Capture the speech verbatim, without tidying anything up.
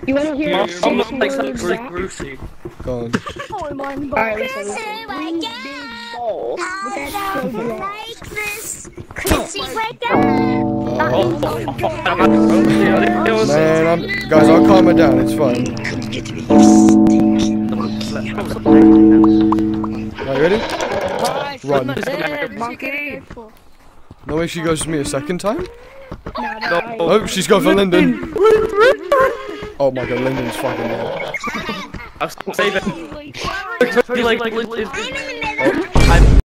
You wanna hear Mom, six I'm like words something back? Brucey. Go on. Oh my god. Alright, listen, listen. Three big balls. Look at that so long. Like this. Chrissy, wake up. Oh. Oh, oh, oh, I'm not Brucey. I think it was. Man, I'm, guys, I'll calm her down. It's fine. Are you ready? Run. Monkey. No way she goes to me a second time? No, no, Oh, she's gone for Lyndon. Oh my god, Lyndon's fucking there. I'm saving. Like, like, like, I'm in the middle. Oh. I'm